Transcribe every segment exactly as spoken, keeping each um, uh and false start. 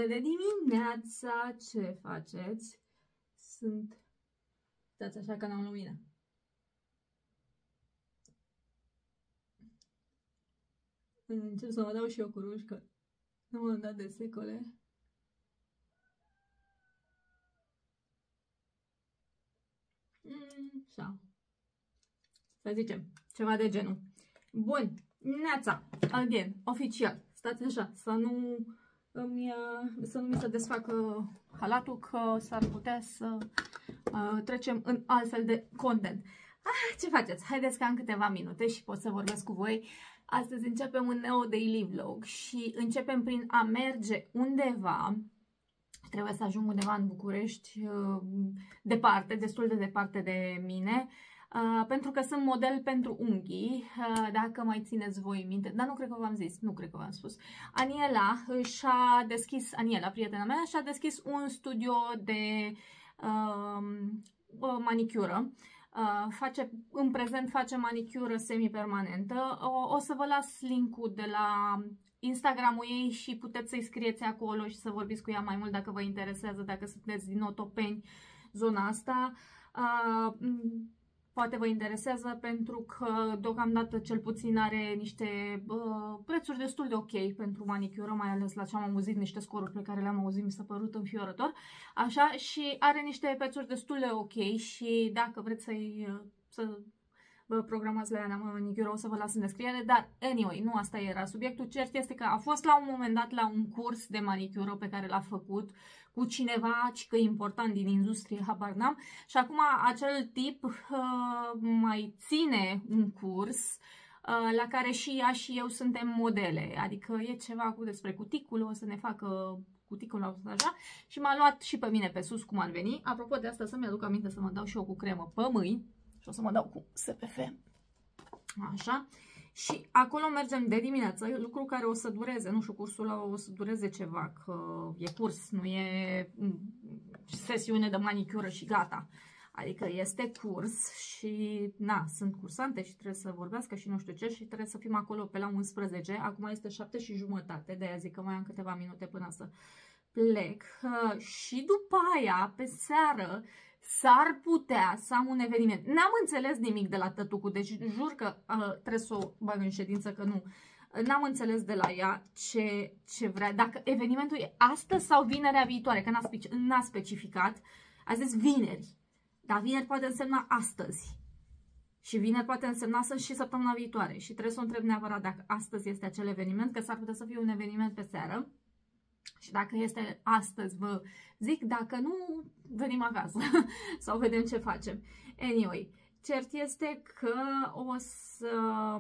de dimineața, ce faceți? Sunt... Stați așa că n-am lumină. Încep să mă dau și eu cu ruși, că nu m-am dat de secole. Mm, așa. Să zicem, ceva de genul. Bun, neața, again, oficial. Stați așa, să nu, îmi, să nu mi se desfacă halatul, că s-ar putea să uh, trecem în altfel de content. Ah, ce faceți? Haideți că am câteva minute și pot să vorbesc cu voi. Astăzi începem un nou daily vlog și începem prin a merge undeva. Trebuie să ajung undeva în București, uh, departe, destul de departe de mine. Uh, pentru că sunt model pentru unghii, uh, dacă mai țineți voi minte, dar nu cred că v-am zis, nu cred că v-am spus. Aniela și-a deschis, Aniela, prietena mea, și-a deschis un studio de uh, manicură. Uh, face, în prezent face manicură semi-permanentă. O, o să vă las link-ul de la Instagram-ul ei și puteți să-i scrieți acolo și să vorbiți cu ea mai mult dacă vă interesează, dacă sunteți din Otopeni, zona asta. Uh, Poate vă interesează pentru că deocamdată cel puțin are niște uh, prețuri destul de ok pentru manicură, mai ales la ce am auzit, niște scoruri pe care le-am auzit, mi s-a părut înfiorător. Așa, și are niște prețuri destul de ok și dacă vreți să-i să vă programați la ea manicură, o să vă las în descriere, dar anyway, nu asta era subiectul. Cert este că a fost la un moment dat la un curs de manicură pe care l-a făcut cu cineva, ci că e important din industrie, habar n-am, și acum acel tip uh, mai ține un curs uh, la care și ea și eu suntem modele, adică e ceva cu despre cuticul, o să ne facă cuticul așa, și m-a luat și pe mine pe sus cum ar veni. Apropo de asta, să-mi aduc aminte să mă dau și eu cu cremă pe mâini și o să mă dau cu S P F. Așa. Și acolo mergem de dimineață, lucru care o să dureze, nu știu, cursul o să dureze ceva, că e curs, nu e sesiune de manicură și gata. Adică este curs și, na, sunt cursante și trebuie să vorbească și nu știu ce și trebuie să fim acolo pe la unsprezece. Acum este șapte și jumătate, de-aia zic că mai am câteva minute până să plec. Și după aia, pe seară, s-ar putea să am un eveniment. N-am înțeles nimic de la tătucu, deci jur că uh, trebuie să o bag în ședință, că nu. N-am înțeles de la ea ce, ce vrea. Dacă evenimentul e astăzi sau vinerea viitoare, că n-a specificat. A zis vineri. Dar vineri poate însemna astăzi. Și vineri poate însemna să și săptămâna viitoare. Și trebuie să o întreb neapărat dacă astăzi este acel eveniment, că s-ar putea să fie un eveniment pe seară. Și dacă este astăzi, vă zic, dacă nu, venim acasă sau vedem ce facem. Anyway, cert este că o să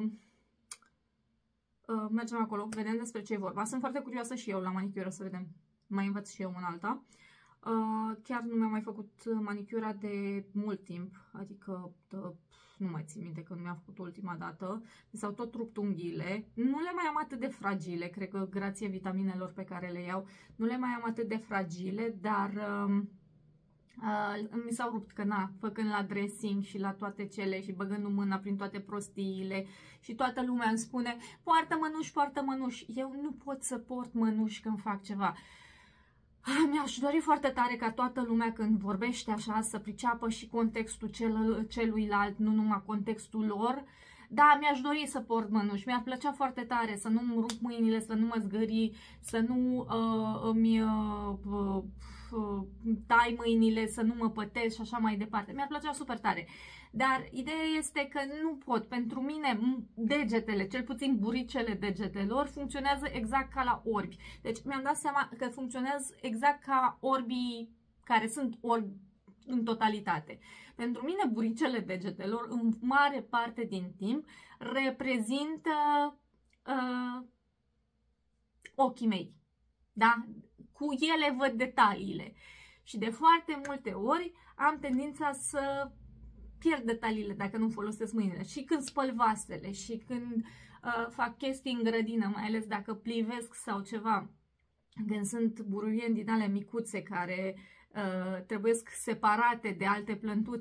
uh, mergem acolo, vedem despre ce e vorba. Sunt foarte curioasă și eu la manicură, să vedem, mai învăț și eu în alta. Uh, chiar nu mi-am mai făcut manicura de mult timp, adică de, nu mai țin minte că nu mi-am făcut ultima dată. Mi s-au tot rupt unghiile, nu le mai am atât de fragile, cred că grație vitaminelor pe care le iau, nu le mai am atât de fragile, dar uh, uh, mi s-au rupt, că na, făcând la dressing și la toate cele și băgându mâna prin toate prostiile și toată lumea îmi spune, poartă mănuși, poartă mănuși. Eu nu pot să port mănuși când fac ceva. Mi-aș dori foarte tare ca toată lumea când vorbește așa să priceapă și contextul cel, celuilalt, nu numai contextul lor. Da, mi-aș dori să port mănuși, mi-ar plăcea foarte tare să nu-mi rup mâinile, să nu mă zgârii, să nu uh, îmi uh, uh, tai mâinile, să nu mă pătesc și așa mai departe. Mi-ar plăcea super tare. Dar ideea este că nu pot. Pentru mine degetele, cel puțin buricele degetelor, funcționează exact ca la orbi. Deci mi-am dat seama că funcționează exact ca orbii care sunt orbi în totalitate. Pentru mine buricele degetelor, în mare parte din timp, reprezintă uh, ochii mei. Da? Cu ele văd detaliile. Și de foarte multe ori am tendința să pierd detaliile dacă nu folosesc mâinile. Și când spăl vasele și când uh, fac chestii în grădină, mai ales dacă plivesc sau ceva, când sunt buruieni din alea micuțe care uh, trebuie separate de alte plântuțe,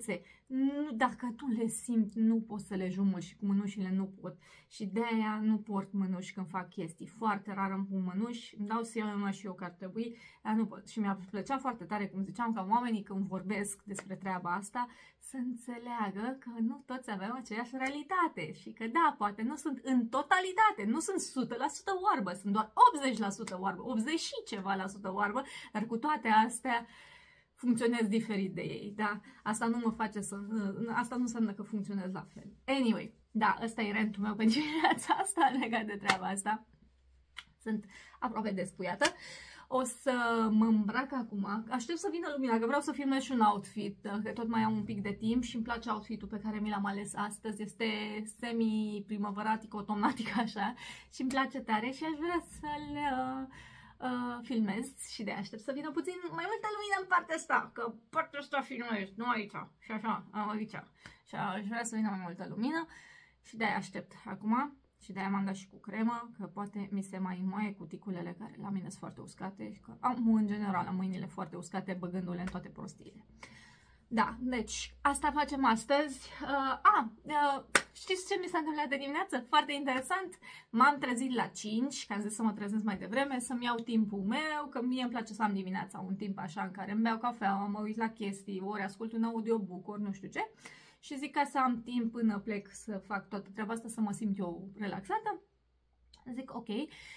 nu, dacă tu le simți, nu poți să le jumui și cu mânușile nu pot. Și de aia nu port mânuși când fac chestii. Foarte rar îmi pun mânuși, îmi dau seama și eu că ar trebui, dar nu pot. Și mi-a plăcea foarte tare, cum ziceam, ca oamenii când vorbesc despre treaba asta, să înțeleagă că nu toți avem aceeași realitate. Și că da, poate nu sunt în totalitate, nu sunt o sută la sută oarbă, sunt doar optzeci la sută oarbă, optzeci și ceva la sută oarbă, dar cu toate astea funcționez diferit de ei, da? Asta nu mă face să... Asta nu înseamnă că funcționez la fel. Anyway, da, ăsta e rentul meu pentru viața asta legat de treaba asta. Sunt aproape despuiată. O să mă îmbrac acum. Aștept să vină lumina, că vreau să filmez și un outfit, că tot mai am un pic de timp și îmi place outfitul pe care mi l-am ales astăzi. Este semi-primăvăratic, otomnatic așa și îmi place tare și aș vrea să-l... Uh, Uh, filmez și de aștept să vină puțin mai multă lumină în partea asta, că partea asta filmez, nu aici, și așa, aici. Și aș vrea să vină mai multă lumină și de-aia aștept acum și de-aia m-am dat și cu cremă, că poate mi se mai moaie cuticulele care la mine sunt foarte uscate și că am în general am mâinile foarte uscate băgându-le în toate prostiile. Da, deci asta facem astăzi. Uh, a, uh, știți ce mi s-a întâmplat de dimineață? Foarte interesant. M-am trezit la cinci, că am zis să mă trezesc mai devreme, să-mi iau timpul meu, că mie îmi place să am dimineața un timp așa în care îmi beau cafea, mă uit la chestii, ori ascult un audiobook, ori nu știu ce. Și zic ca să am timp până plec să fac toată treaba asta, să mă simt eu relaxată. Zic ok.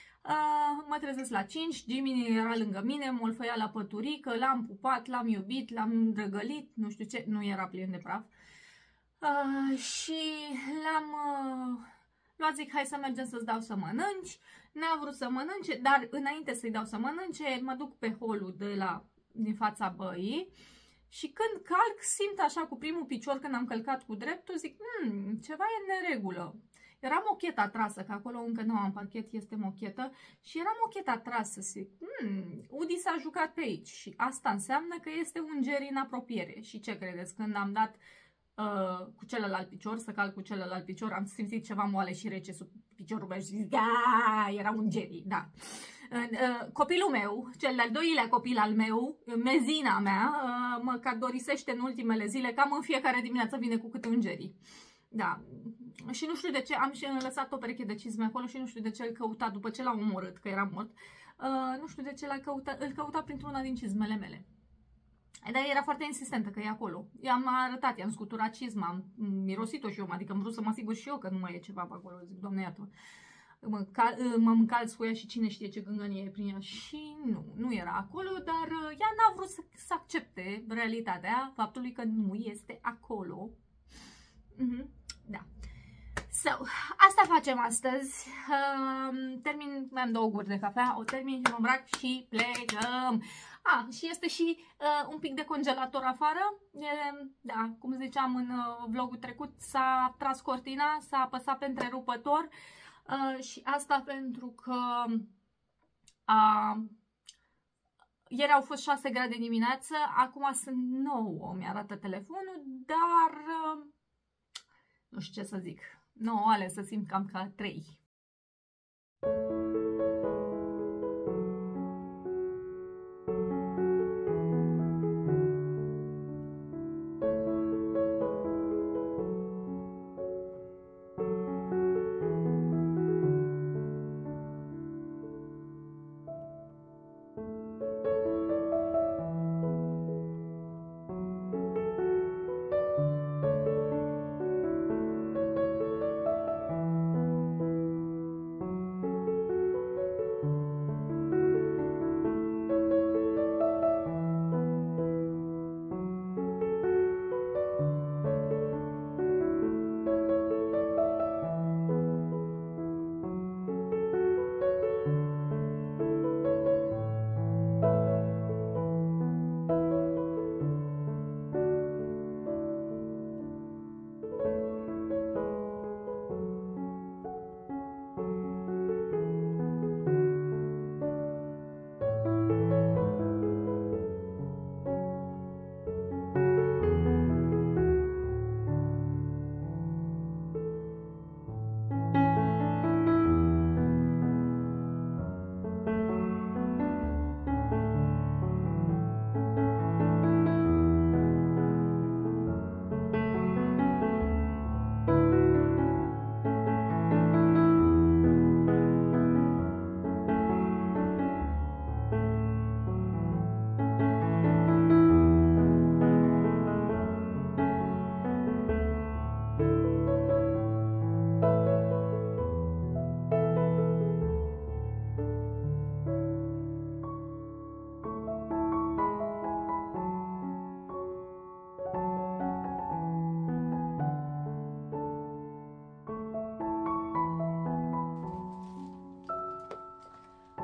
Uh, mă trezesc la cinci, Jimmy era lângă mine, molfăia la păturică, l-am pupat, l-am iubit, l-am drăgălit, nu știu ce, nu era plin de praf. Uh, și l-am uh, luat, zic, hai să mergem să-ți dau să mănânci. N-a vrut să mănânce, dar înainte să-i dau să mănânce, mă duc pe holul de la, din fața băii și când calc, simt așa cu primul picior, când am călcat cu dreptul, zic, hmm, ceva e în neregulă. Era mocheta trasă, că acolo încă nu am parchet, este mochetă și era mocheta trasă. Zic, hmm, Udi s-a jucat pe aici și asta înseamnă că este un Jerry în apropiere. Și ce credeți? Când am dat uh, cu celălalt picior, să calc cu celălalt picior, am simțit ceva moale și rece sub piciorul meu și zic, da, era un Jerry, da. Uh, copilul meu, cel de-al doilea copil al meu, mezina mea, uh, mă cadorisește în ultimele zile, cam în fiecare dimineață vine cu câte un Jerry. Da, și nu știu de ce, am și lăsat o pereche de cizme acolo și nu știu de ce îl căuta după ce l-a omorât, că era mort. Uh, nu știu de ce l-a căutat, îl căuta printr-una din cizmele mele. Dar era foarte insistentă că e acolo. I-am arătat, i-am scuturat cizma, am mirosit-o și eu, adică am vrut să mă asigur și eu că nu mai e ceva pe acolo. Zic, Doamne, iată, mă încalț cu ea și cine știe ce gângănie e prin ea. Și nu, nu era acolo, dar ea n-a vrut să, să accepte realitatea faptului că nu este acolo. Mm-hmm. Da. So, asta facem astăzi. Uh, termin, mai am două guri de cafea, o termin și mă îmbrac și plecăm. Ah, și este și uh, un pic de congelator afară. E, da, cum ziceam în uh, vlogul trecut, s-a tras cortina, s-a apăsat pe întrerupător uh, și asta pentru că uh, ieri au fost șase grade dimineață, acum sunt nouă, mi-arată telefonul, dar uh, nu știu ce să zic. nouă ale să simt cam ca trei.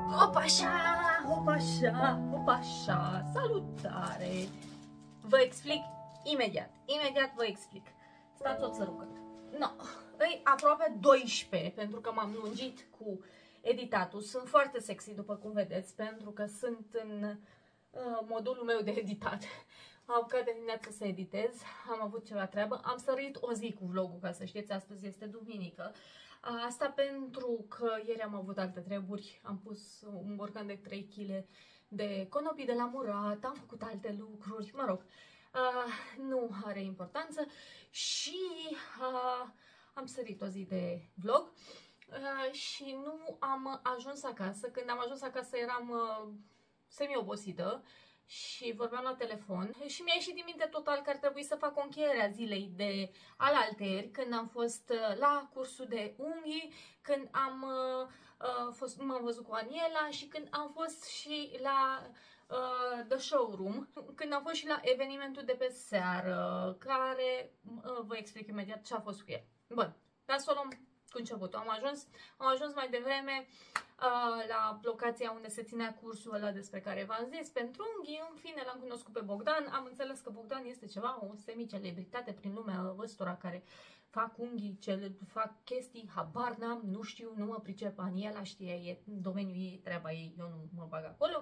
Opa așa, opa așa, opa așa, salutare! Vă explic imediat, imediat vă explic. Stați o țărucă. No, e aproape douăsprezece, pentru că m-am lungit cu editatul. Sunt foarte sexy, după cum vedeți, pentru că sunt în uh, modulul meu de editat. Am apucat de dimineață să editez, am avut ceva treabă, am sărit o zi cu vlogul, ca să știți, astăzi este duminică. Asta pentru că ieri am avut alte treburi, am pus un borcan de trei kilograme de conopii de la murat, am făcut alte lucruri, mă rog, uh, nu are importanță și uh, am sărit o zi de vlog uh, și nu am ajuns acasă. Când am ajuns acasă eram uh, semi-obosită și vorbeam la telefon și mi-a ieșit din minte total că ar trebui să fac o încheiere a zilei de alaltăieri, când am fost la cursul de unghii, când am uh, fost, m-am văzut cu Aniela și când am fost și la uh, The Showroom, când am fost și la evenimentul de pe seară, care uh, vă explic imediat ce a fost cu el. Bun, dar să o luăm cu începutul. Am ajuns, am ajuns mai devreme uh, la locația unde se ținea cursul ăla despre care v-am zis, pentru unghii. În fine, l-am cunoscut pe Bogdan. Am înțeles că Bogdan este ceva, o semi-celebritate prin lumea ăstora care fac unghii, cele, fac chestii, habar n-am, nu știu, nu mă pricep. Aniela știe, e domeniul ei, treaba ei, eu nu mă bag acolo.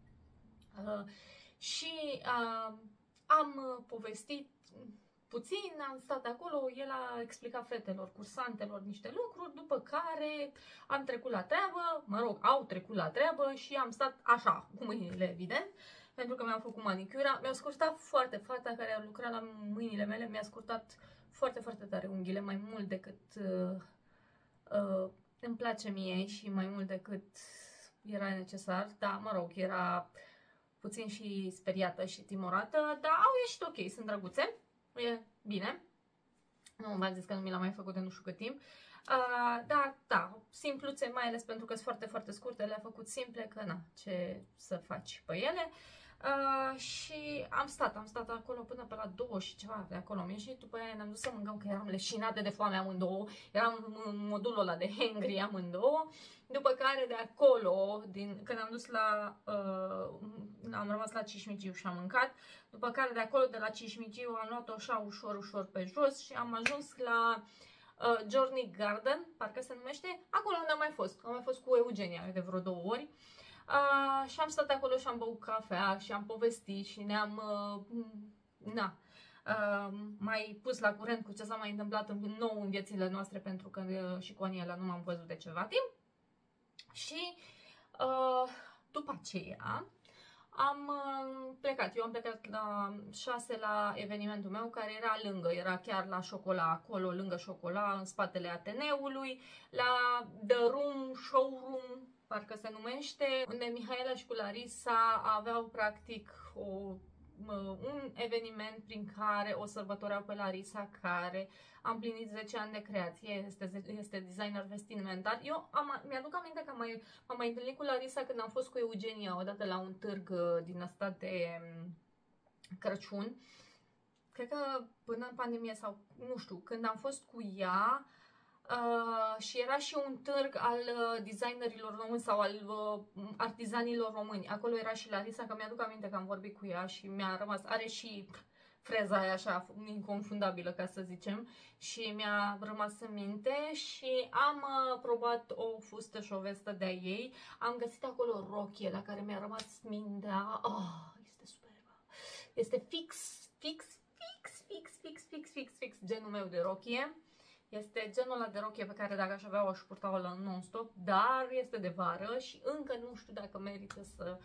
Uh, și uh, am povestit puțin, am stat acolo, el a explicat fetelor, cursantelor niște lucruri, după care am trecut la treabă, mă rog, au trecut la treabă și am stat așa, cu mâinile, evident, pentru că mi-am făcut manicura. Mi-a scurtat foarte, fata care a lucrat la mâinile mele, mi-a scurtat foarte, foarte tare unghiile, mai mult decât uh, uh, îmi place mie și mai mult decât era necesar, dar, mă rog, era puțin și speriată și timorată, dar au ieșit ok, sunt drăguțe. E bine. Nu v-am zis că nu mi l-am mai făcut de nu știu cât timp. Uh, dar, da, simpluțe, mai ales pentru că sunt foarte, foarte scurte, le-a făcut simple, că na, ce să faci pe ele. Uh, și am stat, am stat acolo până pe la două și ceva de acolo. Am ieșit, după aia ne-am dus să mâncăm, că eram leșinate de foame amândouă. Eram în modulul ăla de hangry amândouă. După care de acolo, din, când am dus la, uh, am rămas la Cismigiu și am mâncat. După care de acolo, de la Cismigiu, am luat-o așa ușor, ușor pe jos și am ajuns la uh, Journey Garden, parcă se numește, acolo unde am mai fost. Am mai fost cu Eugenia de vreo două ori. Uh, și am stat acolo și am băut cafea și am povestit și ne-am uh, na, uh, mai pus la curent cu ce s-a mai întâmplat în nou în viețile noastre, pentru că uh, și cu Aniela nu m-am văzut de ceva timp. Și uh, după aceea am uh, plecat. Eu am plecat la șase la evenimentul meu, care era lângă, era chiar la Șocola, acolo, lângă Șocola, în spatele Ateneului, la The Room, Showroom, parcă se numește, unde Mihaela și cu Larisa aveau practic o, un eveniment prin care o sărbătoreau pe Larisa, care a împlinit zece ani de creație, este, este designer vestimentar. Eu mi-aduc aminte că am mai, am mai întâlnit cu Larisa când am fost cu Eugenia odată la un târg din asta de Crăciun. Cred că până în pandemie sau nu știu, când am fost cu ea. Uh, și era și un târg al uh, designerilor români sau al uh, artizanilor români. Acolo era și Larisa, că mi-aduc aminte că am vorbit cu ea și mi-a rămas, are și freza aia așa inconfundabilă, ca să zicem, și mi-a rămas în minte. Și am uh, probat o fustă și o vestă de-a ei. Am găsit acolo rochie la care mi-a rămas mintea. Oh, este superbă. Este fix, fix, fix, fix, fix, fix, fix, fix genul meu de rochie. Este genul ăla de rochie pe care dacă aș avea-o aș purta-o la non-stop, dar este de vară și încă nu știu dacă merită să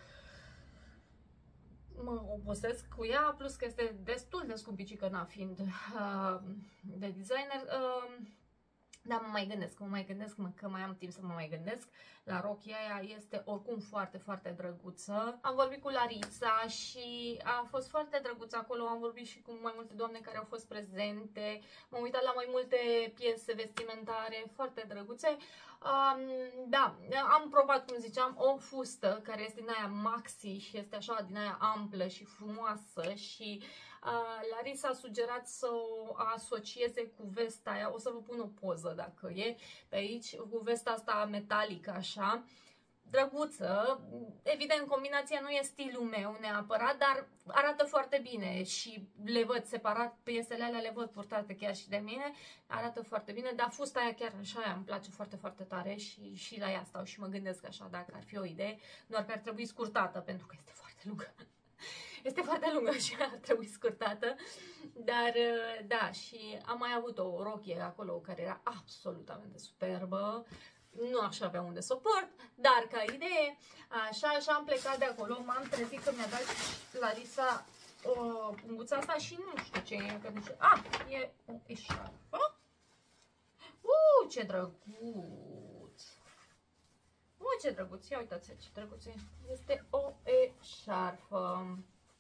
mă obosesc cu ea, plus că este destul de scumpicică, na, fiind uh, de designer. Uh, Dar mă mai gândesc, mă mai gândesc, mă, că mai am timp să mă mai gândesc la rochia aia, este oricum foarte, foarte drăguță. Am vorbit cu Larisa și a fost foarte drăguță acolo, am vorbit și cu mai multe doamne care au fost prezente, m-am uitat la mai multe piese vestimentare foarte drăguțe. Um, da, am probat, cum ziceam, o fustă care este din aia maxi și este așa din aia amplă și frumoasă și uh, Larisa a sugerat să o asocieze cu vesta aia. O să vă pun o poză dacă e pe aici, cu vesta asta metalică așa. drăguță. Evident, combinația nu e stilul meu neapărat, dar arată foarte bine și le văd separat, piesele alea le văd purtate chiar și de mine, arată foarte bine, dar fusta aia chiar așa aia îmi place foarte, foarte tare și, și la ea stau și mă gândesc așa dacă ar fi o idee, doar că ar trebui scurtată pentru că este foarte lungă. Este foarte lungă și ar trebui scurtată, dar da, și am mai avut o rochie acolo care era absolutamente superbă. Nu aș avea unde să o port, dar ca idee, așa, și am plecat de acolo, m-am trezit că mi-a dat Larisa o punguța asta și nu știu ce e, că zice, a, e o eșarfă? Uuu, ce drăguț! Uuu, ce drăguț, ia uitați ce drăguț e, este o eșarfă.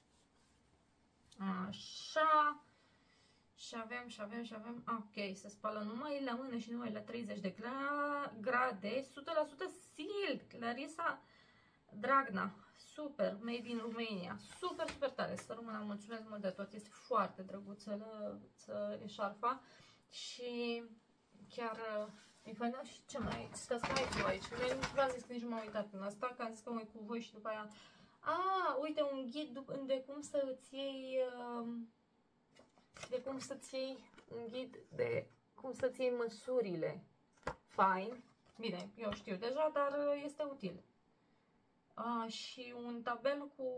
Așa. Și avem, și avem, și avem, ok, se spală numai la mână și numai la treizeci de grade, o sută la sută silk, Larisa Dragna, super, made in Romania, super, super tare, să rămână, mulțumesc mult de tot, este foarte drăguță eșarfa și chiar e faină. Și ce mai, stați că mai fiu aici, nu vreau să zic că nici nu m-am uitat în asta, că am zis că mă uit cu voi și după aia, a, uite un ghid de cum să îți iei... Uh, de cum să-ți iei un ghid de cum să-ți iei măsurile. Fain. Bine, eu știu deja, dar este util. A, și un tabel cu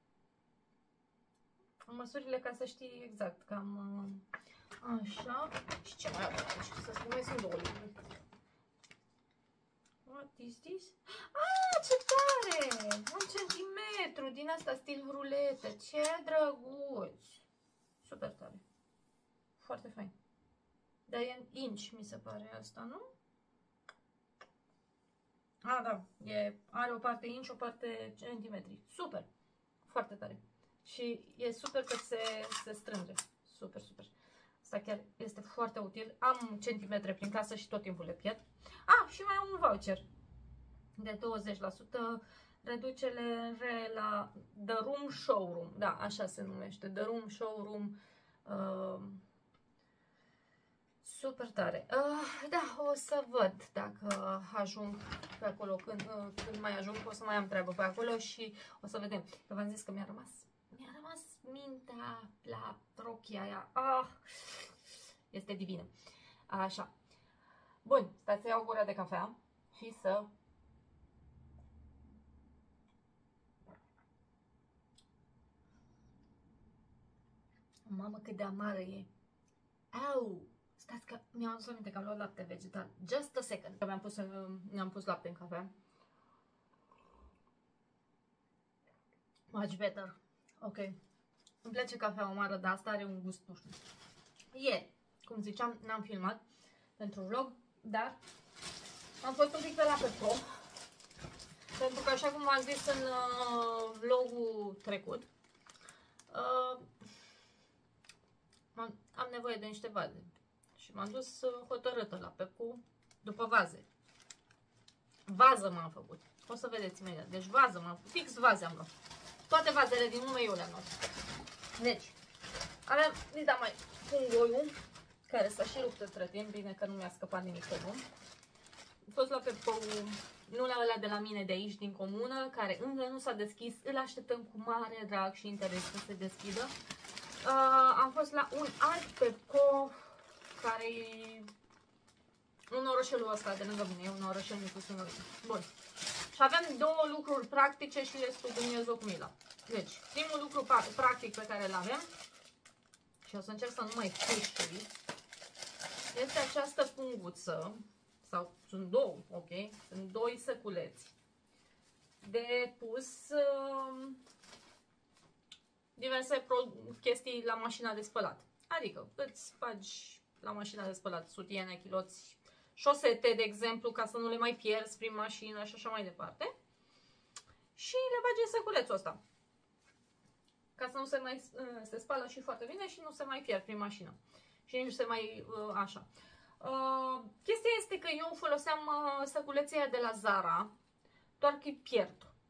măsurile ca să știi exact cam așa. Și ce mai avem aici? Să spun, mai sunt două livre. What is this? Ah, ce tare! Un centimetru din asta stil ruletă. Ce drăguț! Super tare. Foarte fain. Dar e în inch, mi se pare asta, nu? A, da. E, are o parte inch, o parte centimetri. Super. Foarte tare. Și e super că se, se strânge. Super, super. Asta chiar este foarte util. Am centimetre prin casă și tot timpul le pierd. Ah, și mai am un voucher de douăzeci la sută reducere la The Room Showroom. Da, așa se numește. The Room Showroom. Uh, super tare. Uh, da, o să văd dacă ajung pe acolo. Când, uh, când mai ajung, o să mai am treabă pe acolo și o să vedem. Că v-am zis că mi-a rămas mi-a rămas mintea la rochia aia. Ah, este divină. Așa. Bun, stați să iau o gură de cafea și să... Mamă, cât de amară e. Au! Stați că mi-am adus aminte că am luat lapte vegetal. Just a second. Mi-am pus, mi-am pus lapte în cafea. Much better. Ok. Îmi place cafea amară, dar asta are un gust, nu știu. Ieri, cum ziceam, n-am filmat pentru vlog, dar am fost un pic pe la Pepco. Pentru că, așa cum v-am zis în uh, vlogul trecut, uh, am nevoie de niște vaze. Și m-am dus uh, hotărâtă la Pepco după vaze. Vază m-am făcut. O să vedeți imediat. Deci vază m-am făcut. Fix vaze am luat. Toate vazele din lume eu le-am luat. Deci, aveam, nici da mai pungoiul, care s-a și rupt între timp, bine că nu mi-a scăpat nimic pe drum. Am fost la Pepco, nu la ăla de la mine de aici, din comună, care încă nu s-a deschis, îl așteptăm cu mare drag și interes să se deschidă. Uh, am fost la un alt Pepco, care e un orășelul ăsta de lângă mine, e un orășel micuț. Bun. Și aveam două lucruri practice și restul Dumnezeu cu mila. Deci, primul lucru practic pe care îl avem, și o să încerc să nu mai fișui, este această punguță, sau sunt două, ok? Sunt doi săculeți de pus uh, diverse chestii la mașina de spălat. Adică îți bagi la mașina de spălat sutiene, chiloți, șosete, de exemplu, ca să nu le mai pierzi prin mașină și așa mai departe. Și le bagi în săculețul ăsta, ca să nu se mai se spală și foarte bine și nu se mai pierd prin mașină. Și nici nu se mai uh, așa. Uh, chestia este că eu foloseam uh, săculeția de la Zara, doar că îi pierd.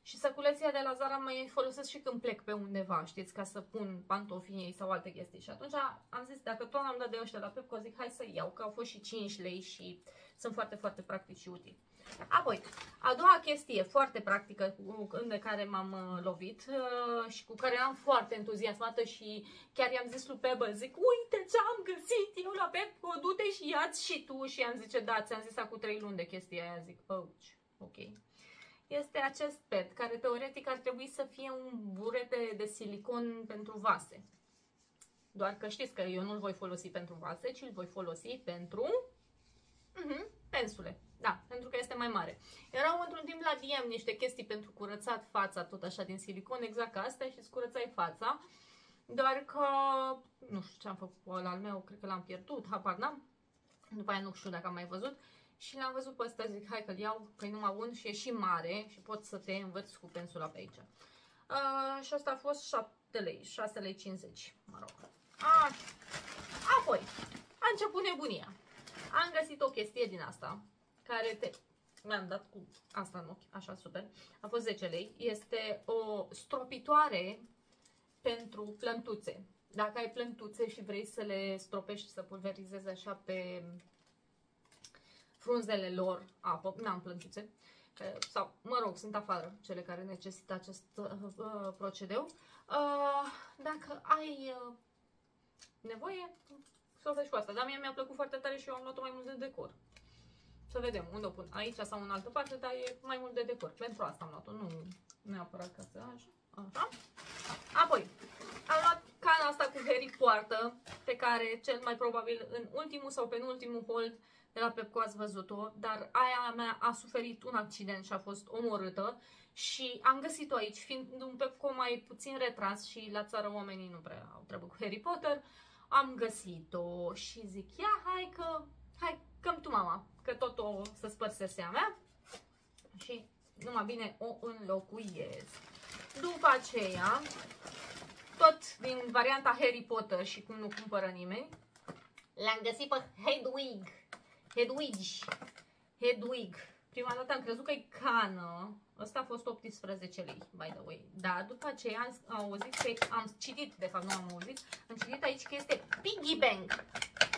Și săculeția de la Zara mai folosesc și când plec pe undeva, știți, ca să pun pantofii ei sau alte chestii. Și atunci am zis, dacă tot am dat de ăștia la Pepco, zic, hai să iau, că au fost și cinci lei și sunt foarte, foarte practici și utili. Apoi, a doua chestie foarte practică de care m-am lovit uh, și cu care am foarte entuziasmată și chiar i-am zis lui Pebble, zic, uite ce am găsit eu la Pepco, du-te și ia-ți și tu. Și i-am zice, da, ți-am zis acum trei luni de chestia aia, zic, ouch, ok. Este acest pet, care teoretic ar trebui să fie un burete de silicon pentru vase. Doar că știți că eu nu-l voi folosi pentru vase, ci îl voi folosi pentru uh-huh, pensule. Da, pentru că este mai mare. Erau într-un timp la D M niște chestii pentru curățat fața, tot așa din silicon, exact ca astea, și îți curățai fața. Doar că, nu știu ce am făcut cu ăla al meu, cred că l-am pierdut, habar n-am. După aia nu știu dacă am mai văzut. Și l-am văzut pe ăsta, zic, hai că-l iau, că e numai bun și e și mare și poți să te învăți cu pensula pe aici. Uh, și asta a fost șapte lei, șase lei cincizeci, mă rog. Așa. Apoi, a început nebunia. Am găsit o chestie din asta, care te... mi-am dat cu asta în ochi, așa super. A fost zece lei. Este o stropitoare pentru plântuțe. Dacă ai plântuțe și vrei să le stropești și să pulverizezi așa pe frunzele lor apă, n-am plântuțe, sau, mă rog, sunt afară cele care necesită acest uh, procedeu. Uh, dacă ai uh, nevoie, să o faci cu asta. Dar mie mi-a plăcut foarte tare și eu am luat-o mai mult de decor. Să vedem unde o pun, aici sau în altă parte, dar e mai mult de decor. Pentru asta am luat-o, nu neapărat ca să așa. Așa. Apoi, am luat cana asta cu Harry Poartă, pe care cel mai probabil în ultimul sau penultimul hold de la Pepco ați văzut-o, dar aia mea a suferit un accident și a fost omorâtă și am găsit-o aici, fiind un Pepco mai puțin retras și la țară oamenii nu prea au treabă cu Harry Potter, am găsit-o și zic, ia, hai că, hai, că-mi tu mama, că tot o să spărsese a mea și numai bine o înlocuiesc. După aceea, tot din varianta Harry Potter și cum nu cumpără nimeni, l-am găsit pe Hedwig. Hedwig. Hedwig. Prima dată am crezut că e cană. Ăsta a fost optsprezece lei, by the way. Da, după aceea am auzit că am citit, de fapt nu am auzit, am citit aici că este Piggy Bank.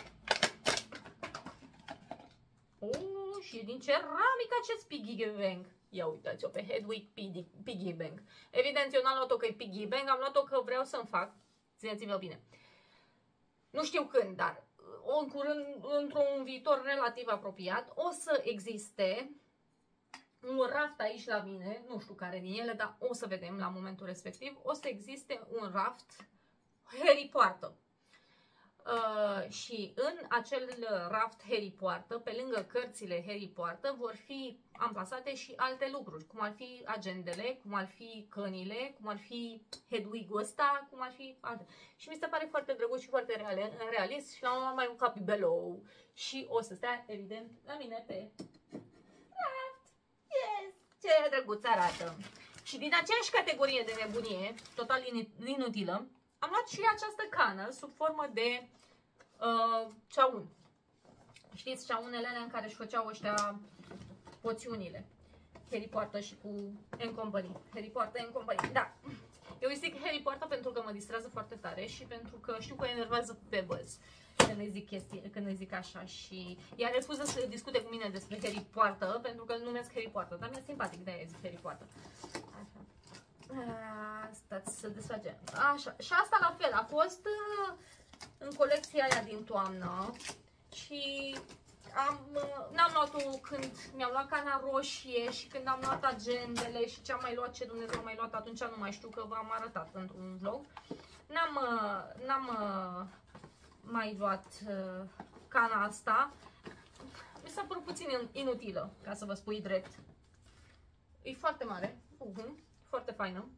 Oh, și din ceramică acest Piggy Bank. Ia uitați-o pe Hedwig Piggy, Piggy Bank. Evident, eu n-am luat-o că e Piggy Bank, am luat-o că vreau să-mi fac. Țineți-vă bine. Nu știu când, dar în curând, într-un viitor relativ apropiat, o să existe un raft aici la mine, nu știu care din ele, dar o să vedem la momentul respectiv, o să existe un raft Harry Potter. Uh, și în acel raft Harry Potter, pe lângă cărțile Harry Potter, vor fi amplasate și alte lucruri, cum ar fi agendele, cum ar fi cănile, cum ar fi Hedwig-ul ăsta, cum ar fi alte. Și mi se pare foarte drăguț și foarte real, realist și la mai un capibelou. Și o să stea, evident, la mine pe raft. Yes! Ce drăguț arată! Și din aceeași categorie de nebunie, total inutilă, am luat și această cană sub formă de uh, ceaun. Știți, ceaunele alea în care își făceau ăștia poțiunile. Harry Potter și cu and Company. Harry Potter and Company, da. Eu îi zic Harry Potter pentru că mă distrează foarte tare și pentru că știu că enervează pe Buzz când îi zic chestii, când îi zic așa și ea refuză să discute cu mine despre Harry Potter pentru că îl numesc Harry Potter, dar mi-e simpatic, de-aia zic Harry Potter. Așa. A, stați să desfacem. Așa. Și asta la fel a fost uh, în colecția aia din toamnă și am uh, n-am luat-o când mi-am luat cana roșie și când am luat agendele și ce am mai luat, ce Dumnezeu am mai luat atunci, nu mai știu că v-am arătat într-un vlog. N-am uh, n-am uh, mai luat uh, cana asta. Mi s-a părut puțin inutilă, ca să vă spui drept. E foarte mare. Uh-huh. Foarte faină.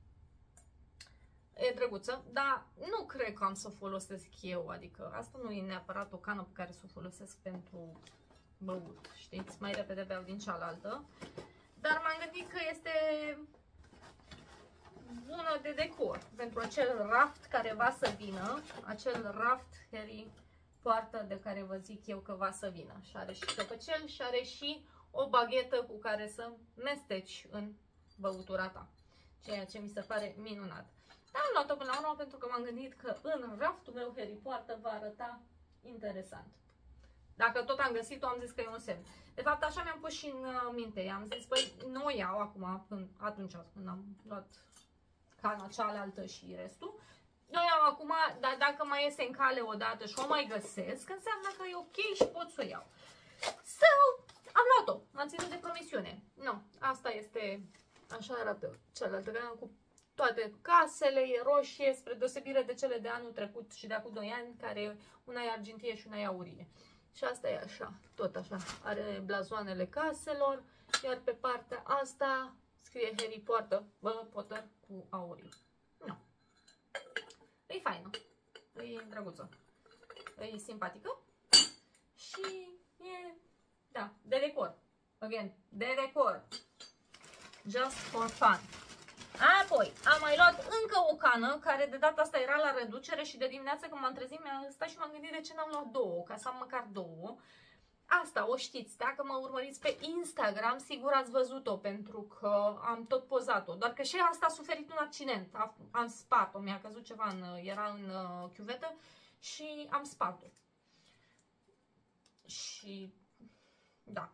E drăguță, dar nu cred că am să o folosesc eu, adică asta nu e neapărat o cană pe care să o folosesc pentru băut, știți? Mai repede beau din cealaltă. Dar m-am gândit că este bună de decor pentru acel raft care va să vină, acel raft Harry Potter de care vă zic eu că va să vină. Și are și căpăcel și are și o baghetă cu care să mesteci în băutura ta, ceea ce mi se pare minunat. Dar am luat-o până la urmă pentru că m-am gândit că în raftul meu Harry Potter va arăta interesant. Dacă tot am găsit-o, am zis că e un semn. De fapt, așa mi-am pus și în minte. Am zis, băi, nu o iau acum, când, atunci când am luat cana cealaltă și restul. Nu o iau acum, dar dacă mai iese în cale odată și o mai găsesc, înseamnă că e ok și pot să o iau. Sau am luat-o, m-am ținut de promisiune. Nu, asta este, așa arată cealaltă, cu toate casele, e roșie, spre deosebire de cele de anul trecut și de acum doi ani, care una e argintie și una e aurie. Și asta e așa, tot așa, are blazoanele caselor, iar pe partea asta scrie Harry Potter, bă, Potter cu auriu. Nu. E faină, e drăguță, e simpatică și e, da, de decor. Again, de decor. Just for fun. Apoi, am mai luat încă o cană, care de data asta era la reducere și de dimineață când m-am trezit, mi-am stat și m-am gândit de ce n-am luat două, ca să am măcar două. Asta o știți, dacă mă urmăriți pe Instagram, sigur ați văzut-o, pentru că am tot pozat-o. Doar că și asta a suferit un accident, am spart-o, mi-a căzut ceva, în, era în uh, chiuvetă și am spart-o. Și, da.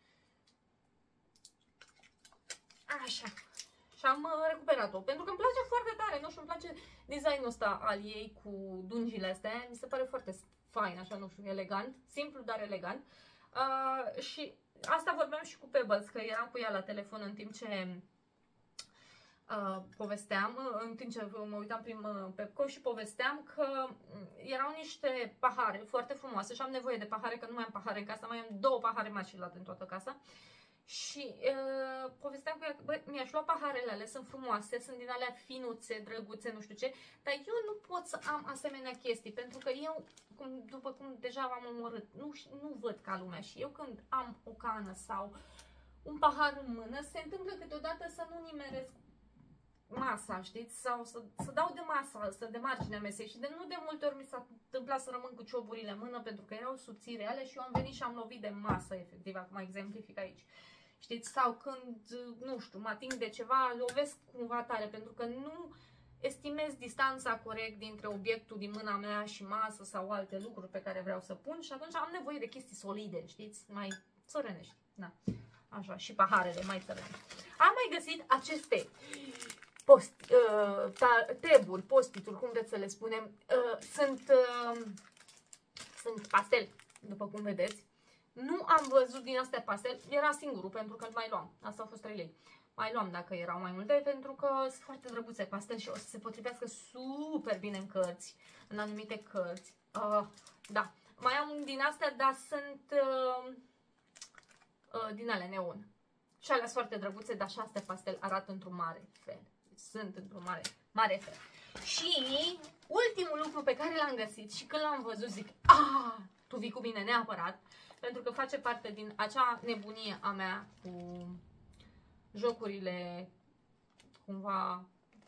Așa. Și am recuperat-o, pentru că îmi place foarte tare, nu știu, îmi place designul ăsta al ei cu dungile astea, mi se pare foarte fain, așa, nu știu, elegant, simplu, dar elegant. Uh, și asta vorbeam și cu Pebbles, că eram cu ea la telefon în timp ce uh, povesteam, în timp ce mă uitam prin uh, Pepco și povesteam că erau niște pahare foarte frumoase și am nevoie de pahare, că nu mai am pahare în casă, mai am două pahare mari și luate în toată casa. Și uh, povesteam că, bă, mi-aș lua paharele alea, sunt frumoase, sunt din alea finuțe, drăguțe, nu știu ce, dar eu nu pot să am asemenea chestii, pentru că eu, cum, după cum deja v-am omorât, nu, nu văd ca lumea și eu când am o cană sau un pahar în mână, se întâmplă câteodată să nu nimeresc masa, știți, sau să, să dau de masa, să de marginea mesei și de nu de multe ori mi s-a întâmplat să rămân cu cioburile în mână pentru că erau subțiri ale și eu am venit și am lovit de masă, efectiv, acum exemplific aici. Știți, sau când, nu știu, mă ating de ceva, lovesc cumva tare, pentru că nu estimez distanța corect dintre obiectul din mâna mea și masă sau alte lucruri pe care vreau să pun și atunci am nevoie de chestii solide, știți, mai țărănești. Na, așa, și paharele mai țărănești. Am mai găsit aceste post, uh, taburi, post-it-uri, cum vreți să le spunem, uh, sunt, uh, sunt pastel, după cum vedeți. Nu am văzut din astea pastel, era singurul pentru că îl mai luam. Asta au fost trei lei. Mai luam dacă erau mai multe pentru că sunt foarte drăguțe pastel și o să se potrivească super bine în cărți, în anumite cărți. Uh, da, mai am din astea, dar sunt uh, uh, din alea neon. Și alea sunt foarte drăguțe, dar și astea pastel arată într-un mare fel. Sunt într-un mare, mare fel. Și ultimul lucru pe care l-am găsit și când l-am văzut zic, ah, tu vii cu mine neapărat. Pentru că face parte din acea nebunie a mea cu jocurile cumva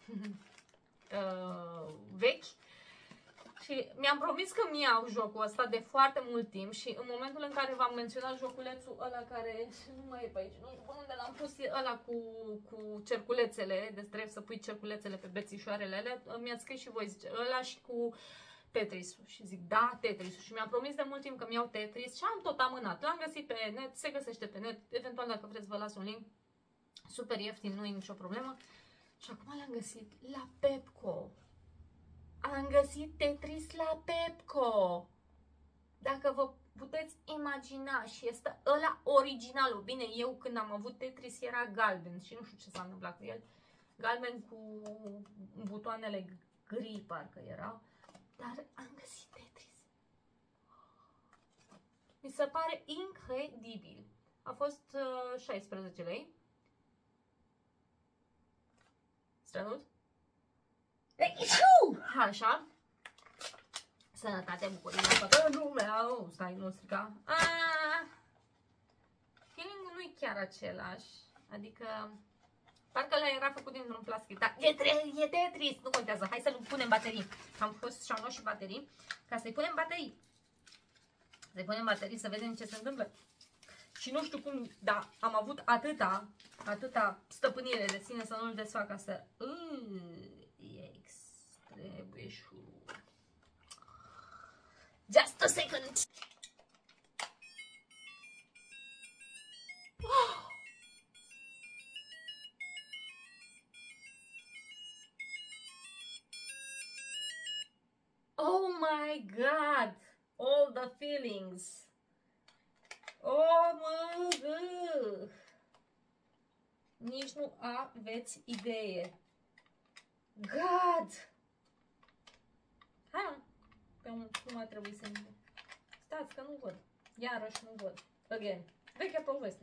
uh, vechi. Și mi-am promis că mi iau jocul ăsta de foarte mult timp și în momentul în care v-am menționat joculețul ăla care nu mai e pe aici, nu știu pe unde l-am pus, ăla cu, cu cerculețele, deci trebuie să pui cerculețele pe bețișoarele alea, mi-ați scris și voi, zice, ăla și cu Tetris-ul. Și zic, da, Tetris-ul. Și mi-am promis de mult timp că mi-iau Tetris și am tot amânat. L-am găsit pe net, se găsește pe net, eventual dacă vreți vă las un link. Super ieftin, nu e nicio problemă. Și acum l-am găsit la Pepco. Am găsit Tetris la Pepco. Dacă vă puteți imagina, și este ăla originalul. Bine, eu când am avut Tetris era galben și nu știu ce s-a întâmplat cu el. Galben cu butoanele gri, parcă erau. Dar am găsit Tetris. Mi se pare incredibil. A fost uh, șaisprezece lei. Strănut? Așa. Sănătate, bucurie, toată lumea. Oh, stai, nu strica. Feeling-ul nu e chiar același. Adică, parcă ăla era făcut dintr-un plastic. Dar e, e Tetris, nu contează. Hai să-l punem baterii. Am fost și am luat și baterii. Ca să-i punem baterii. Să-i punem baterii să vedem ce se întâmplă. Și nu știu cum, dar am avut atâta, atâta stăpânire de sine să nu-l desfac asta. Yikes, trebuie și... Just a second! Oh my god! All the feelings! Oh mă, gă. Nici nu aveți idee. God! Hai mă! Pe un, cum ar trebui să ne... Stați că nu văd. Iarăși nu văd. Again. Vechea poveste.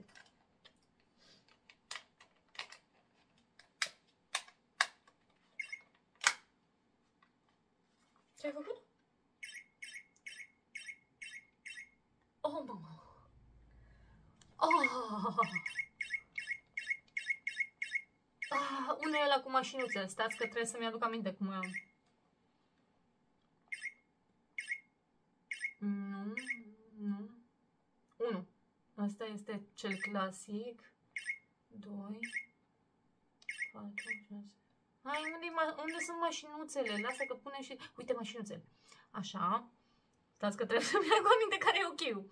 Ce ai făcut? Oh, mama! Oh! Ah, unde e ăla cu mașinuțele? Stați că trebuie să-mi aduc aminte cum am. Nu, nu. unu. Asta este cel clasic. doi. patru, șase. Hai, unde, unde sunt mașinuțele? Lasă că pune și... Uite mașinuțele. Așa. Stați că trebuie să-mi aduc aminte care e ok-ul.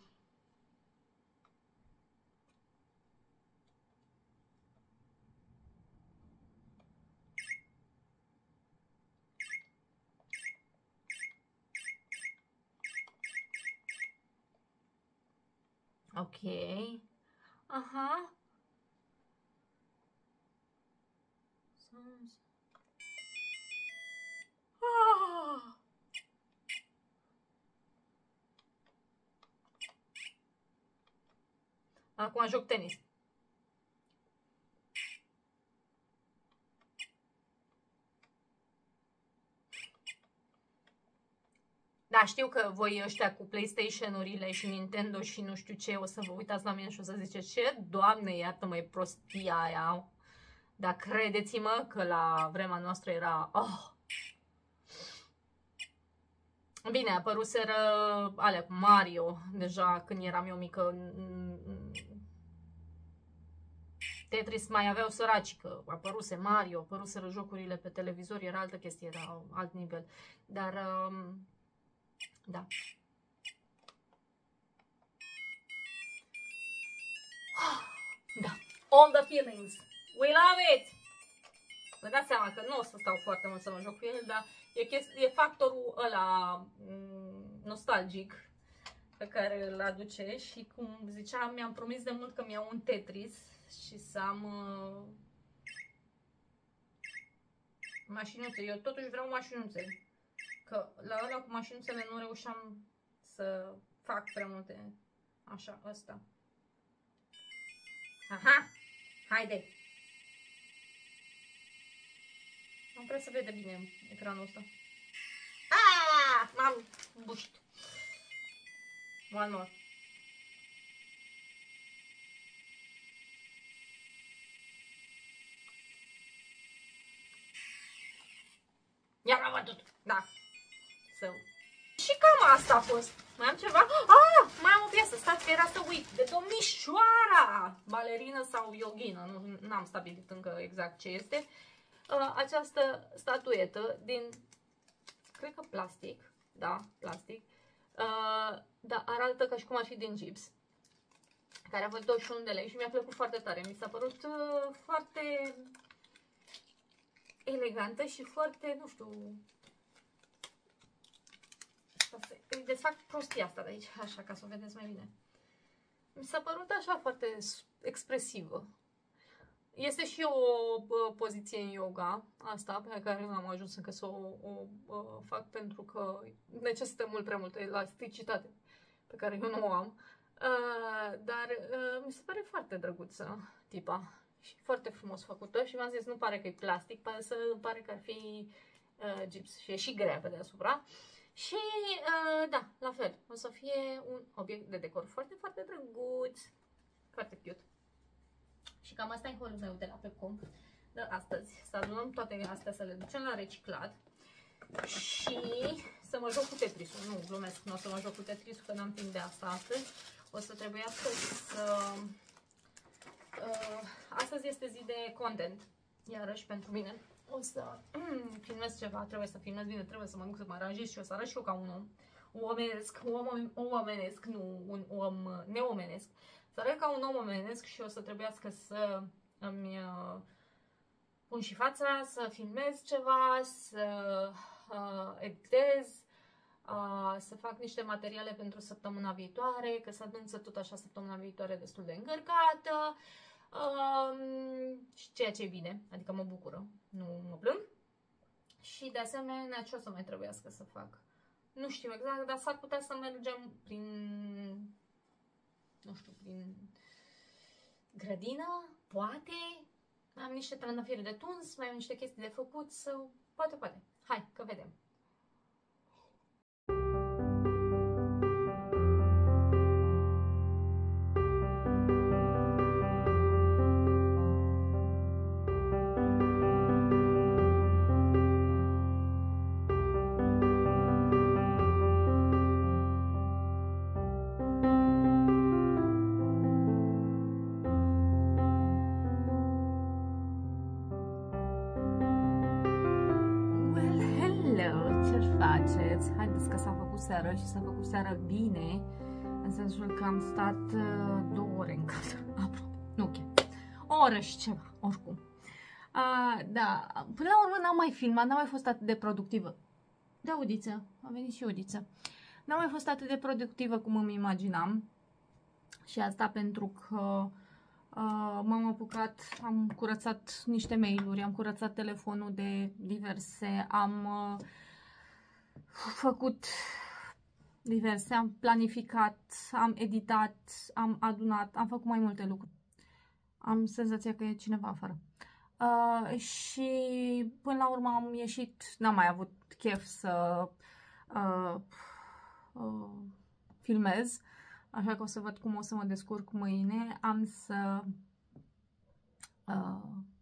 Ok. Aha. Ah. Acum joc tenis. Da, știu că voi ăștia cu PlayStation-urile și Nintendo și nu știu ce, o să vă uitați la mine și o să ziceți ce, Doamne, iartă-mă, e prostia aia. Dar credeți-mă că la vremea noastră era... Oh. Bine, apăruseră alea cu Mario, deja când eram eu mică. Tetris mai aveau săracică, apăruse Mario, apăruseră jocurile pe televizor, era altă chestie, era alt nivel. Dar... Um, da. Da. All the feelings. We love it! Vă dați seama că nu o să stau foarte mult să mă joc cu el, dar e, e factorul ăla nostalgic pe care îl aduce și cum ziceam, mi-am promis de mult că mi-au un Tetris și să am uh, mașinuțe. Eu totuși vreau mașinuțe. Că la ăla cu mașinuțele nu reușeam să fac prea multe. Așa, ăsta. Aha! Haide! Nu prea se vede bine ecranul ăsta. Aaaa! M-am bușit. One more. I-am văzut. Da. So. Și cam asta a fost. Mai am ceva? Ah, mai am o piesă. Stați că era să uit. De domnișoara! Balerină sau yogină. Nu am stabilit încă exact ce este. Uh, această statuetă din, cred că plastic. Da, plastic. Uh, dar arată ca și cum ar fi din gips. Care a fost douăzeci și unu de lei și mi-a plăcut foarte tare. Mi s-a părut uh, foarte elegantă și foarte, nu știu... Îi desfac prostia asta de aici, așa, ca să o vedeți mai bine. Mi s-a părut așa foarte expresivă. Este și o poziție în yoga, asta, pe care nu am ajuns încă să o, o, o fac pentru că necesită mult prea multă elasticitate pe care eu nu o am. Uh, dar uh, mi se pare foarte drăguță tipa și foarte frumos făcută și v-am zis, nu pare că e plastic, pare, să, pare că ar fi uh, gips și e și grea pe deasupra. Și uh, da, la fel, o să fie un obiect de decor foarte, foarte drăguț, foarte cute. Și cam asta e holul meu de la Pepcom de astăzi. Să adunăm toate astea, să le ducem la reciclat și să mă joc cu Tetrisul. Nu, glumesc, nu o să mă joc cu Tetrisul, că n-am timp de asta astăzi. o să trebuiască să... Uh, astăzi este zi de content, iarăși pentru mine. O să filmez ceva, trebuie să filmez bine, trebuie să mă duc să mă aranjez și o să arăt și eu ca un om. Un omenesc, un om, om omenesc, nu un om neomenesc. Să arăt ca un om omenesc și o să trebuiască să îmi uh, pun și fața, să filmez ceva, să uh, editez, uh, să fac niște materiale pentru săptămâna viitoare, că se anunță tot așa săptămâna viitoare destul de încărcată. Uh, și ceea ce e bine, adică mă bucură, nu mă plâng. Și de asemenea, ce o să mai trebuiască să fac? Nu știu exact, dar s-ar putea să mergem prin, nu știu, prin grădină, poate. Am niște trandafiri de tuns, mai am niște chestii de făcut, sau poate, poate. Hai, că vedem. Faceți. Haideți că s-a făcut seară și s-a făcut seară bine, în sensul că am stat uh, două ore în casă, nu chiar, o oră și ceva, oricum. Uh, da, până la urmă n-am mai filmat, n-am mai fost atât de productivă. Da, Udiță, a venit și Udiță. N-am mai fost atât de productivă cum îmi imaginam și asta pentru că uh, m-am apucat, am curățat niște mail-uri, am curățat telefonul de diverse, am... Uh, făcut diverse, am planificat, am editat, am adunat, am făcut mai multe lucruri. Am senzația că e cineva afară. Uh, și până la urmă am ieșit, n-am mai avut chef să uh, uh, filmez, așa că o să văd cum o să mă descurc mâine. Am să uh,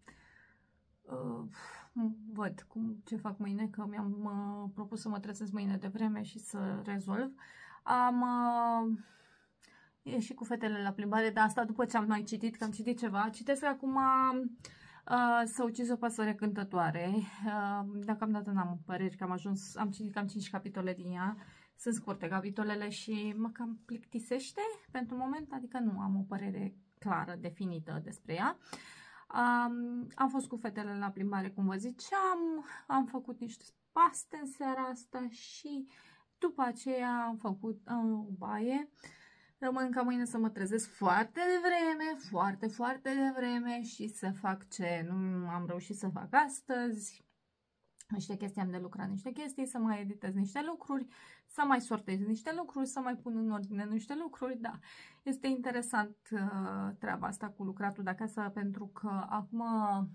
uh, văd cum, ce fac mâine, că mi-am uh, propus să mă trezesc mâine de vreme și să rezolv. Am uh, ieșit cu fetele la plimbare, dar asta după ce am mai citit, că am citit ceva. Citesc acum uh, Să ucizi o păsăre cântătoare. Uh, deocamdată n-am păreri, că am ajuns, am citit cam cinci capitole din ea. Sunt scurte capitolele și mă cam plictisește pentru moment, adică nu am o părere clară, definită despre ea. Um, am fost cu fetele la plimbare, cum vă ziceam, am făcut niște paste în seara asta și după aceea am făcut uh, o baie. Rămân ca mâine să mă trezesc foarte devreme, foarte, foarte devreme și să fac ce nu am reușit să fac astăzi. Niște chestii, am de lucrat niște chestii, să mai editez niște lucruri, să mai sortez niște lucruri, să mai pun în ordine niște lucruri, da. Este interesant uh, treaba asta cu lucratul de acasă, pentru că acum